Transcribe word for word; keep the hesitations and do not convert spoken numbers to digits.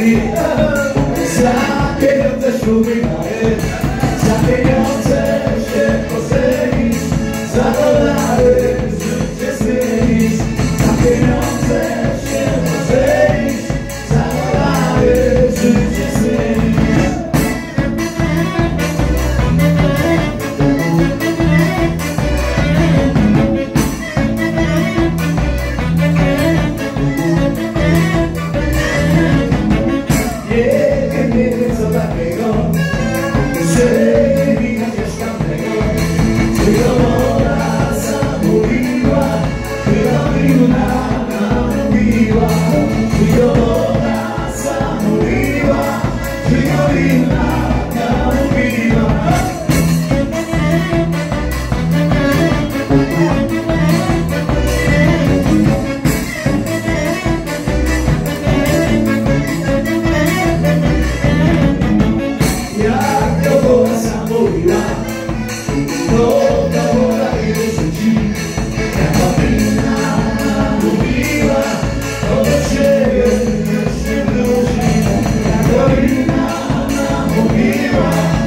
nami. Za pieniądze śluby mamy, za pieniądze się pożenić, za dolary życie zmienić. Za pieniądze się pożenić, za dolary życie zmienić. Nie wiem co takiego, że nie widać już tamtego. Tylko woda zamówiła, tylko wina namówiła. Tylko woda zamówiła, tylko wina namówiła. Jak to woda zamówiła, to ta woda i rzuci. Jak ta wina namówiła, to do ciebie już nie wróci. Jak ta wina namówiła,